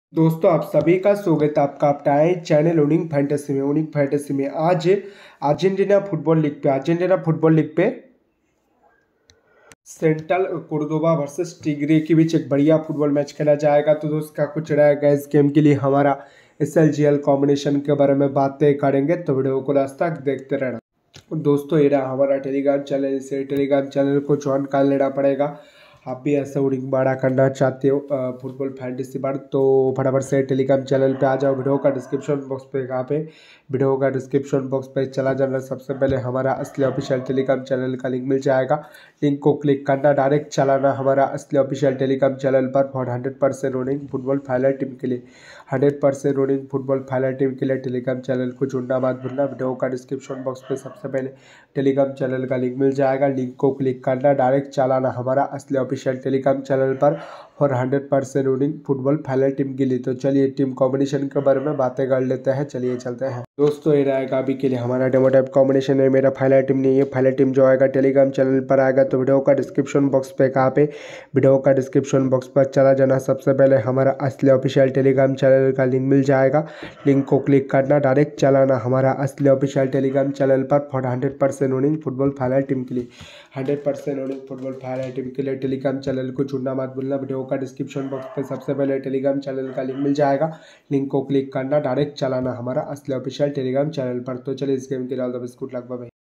दोस्तों आप सभी का स्वागत है आपका अपना चैनल उनिंग फैंटेसी में आज अर्जेंटीना फुटबॉल लीग पे सेंट्रल कोर्डोबा वर्सेस टिग्रे के बीच एक बढ़िया फुटबॉल मैच खेला जाएगा। तो दोस्त क्या कुछ रहेगा इस गेम के लिए हमारा SLGL कॉम्बिनेशन के बारे में बातें करेंगे, तो वीडियो को लास्ट तक देखते रहना। दोस्तों ये रहा हमारा टेलीग्राम चैनल, इसे टेलीग्राम चैनल को ज्वाइन कर लेना पड़ेगा। आप भी ऐसा उड़िंग बाड़ा करना चाहते हो फुटबॉल फैंटेसी बार, तो फटाफट से टेलीग्राम चैनल पे आ जाओ। वीडियो का डिस्क्रिप्शन बॉक्स पे कहाँ पे वीडियो का डिस्क्रिप्शन बॉक्स पे चला जाना, सबसे पहले हमारा असली ऑफिशियल टेलीग्राम चैनल का लिंक मिल जाएगा। लिंक को क्लिक करना, डायरेक्ट चलाना हमारा असली ऑफिशियल टेलीग्राम चैनल पर for 100% running football final team के लिए 100% रनिंग फुटबॉल फाइनल टीम के लिए टेलीग्राम चैनल को जुड़ना मत भूलना। वीडियो का डिस्क्रिप्शन बॉक्स पे सबसे पहले टेलीग्राम चैनल का लिंक मिल जाएगा। लिंक को क्लिक करना, डायरेक्ट चलाना हमारा असली ऑफिशियल टेलीग्राम चैनल पर और 100% रनिंग फुटबॉल फाइनल टीम के लिए। तो चलिए टीम कॉम्बिनेशन के बारे में बातें कर लेते हैं, चलिए चलते हैं। दोस्तों ये रहेगा अभी के लिए हमारा डेमो टाइप कॉम्बिनेशन है। मेरा फाइनल टीम नहीं है, फाइनल टीम जो आएगा टेलीग्राम चैनल पर आएगा। तो वीडियो का डिस्क्रिप्शन बॉक्स पे कहाँ पे वीडियो का डिस्क्रिप्शन बॉक्स पर चला जाना, सबसे पहले हमारा असली ऑफिशियल टेलीग्राम चैनल का लिंक मिल जाएगा। लिंक को क्लिक करना, डायरेक्ट चलाना हमारा असली ऑफिशियल टेलीग्राम चैनल पर for 100% running football final team के लिए 100% रनिंग फुटबॉल फाइनल टीम के लिए टेलीग्राम चैनल को जुड़ना मत भूलना। वीडियो का डिस्क्रिप्शन बॉक्स पे सबसे पहले टेलीग्राम चैनल का लिंक मिल जाएगा। लिंक को क्लिक करना, डायरेक्ट चलाना हमारा असली ऑफिशियल टेलीग्राम चैनल पर। तो चलिए इस गेम के लिए all the best, good luck, bye bye.